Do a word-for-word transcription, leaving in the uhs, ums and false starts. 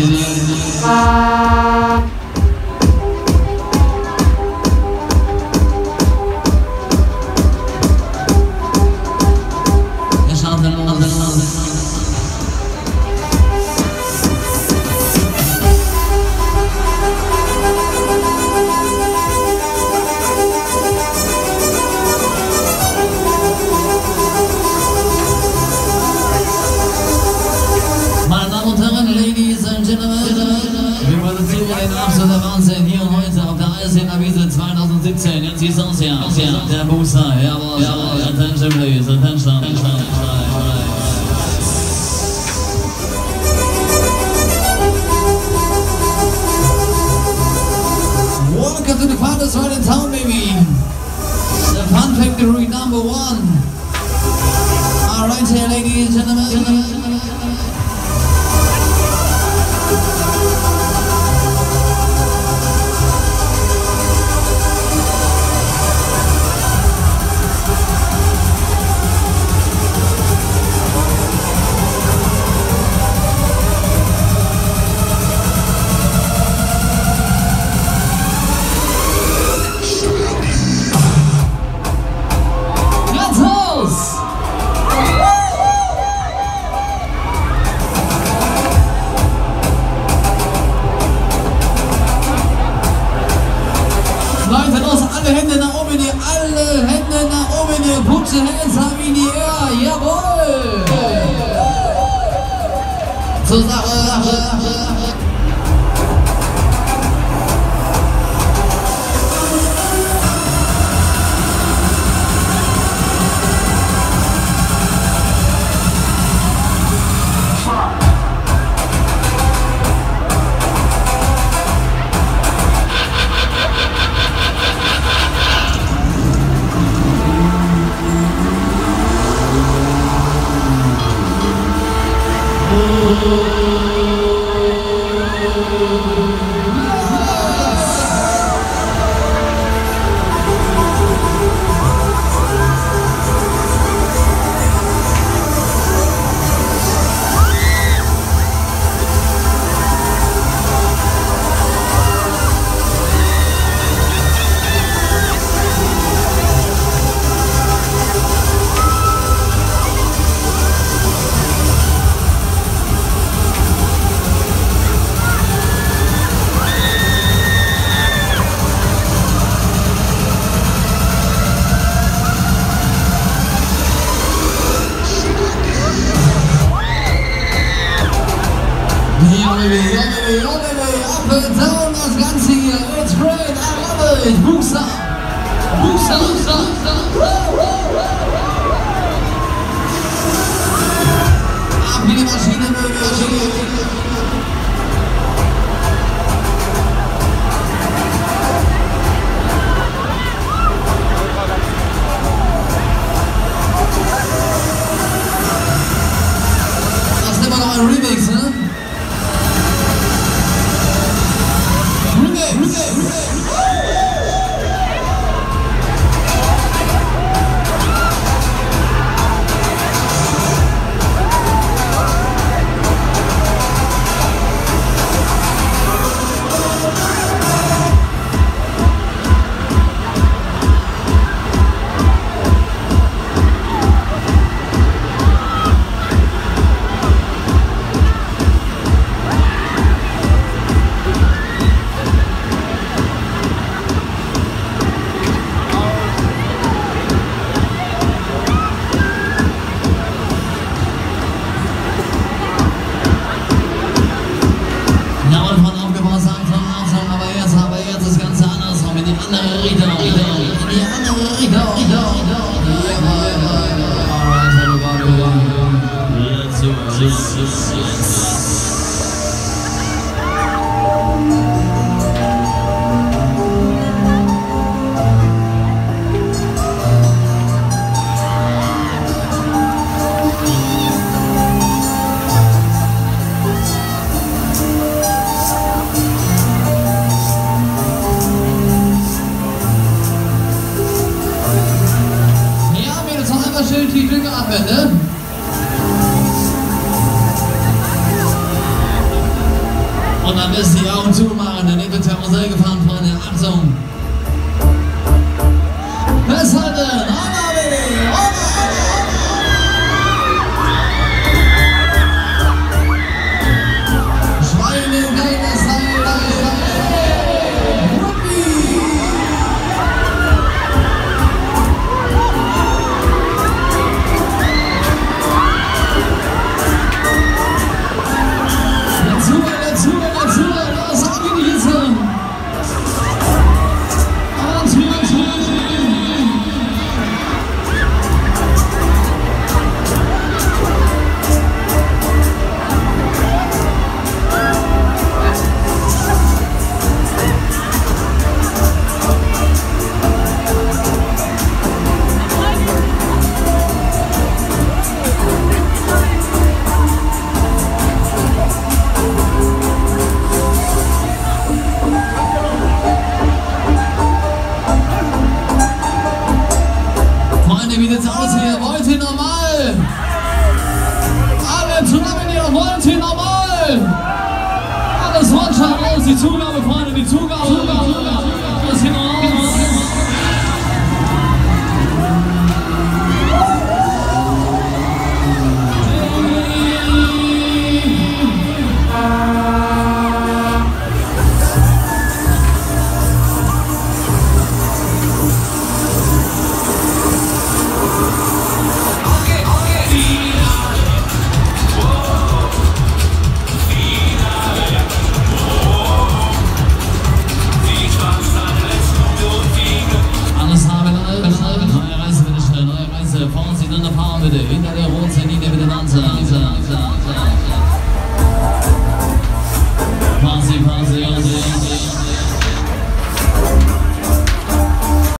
zweitausendsiebzehn, jetzt sieht's aus, ja. Der Booster, jawohl, jawohl. Attention, please, attention, attention. Welcome to the farthest right in town, baby. The Fun Factory number one. All right, here, ladies and gentlemen. Leute, los, alle Hände nach oben in die, alle Hände nach oben in die, put your hands up in the air, jawohl! Zur Sache, Sache. Up and down das Ganze hier. It's great, I love it. Booster, Booster, Booster. Ab in die Maschine, Maschine. Das ist immer noch ein Remix, ne? Und dann müsst ihr die Augen zumachen, dann wird das Karussell gefahren, Freunde. Achtung! Festhalten! Schweine, geiles Teil, dazu, dazu, dazu, das haben wir nicht jetzt. Wie sieht's aus hier? Wollt ihr normal? Alle zusammen hier, wollt ihr normal? Alles One-Shot raus, die Zugabe, Freunde, die Zugabe, Zugabe, Zugabe, alles hier noch raus. Fahren Sie dann fahren bitte, hinter der roten Linie bitte langsam, langsam, langsam, langsam. Fahren Sie, fahren Sie, fahren Sie.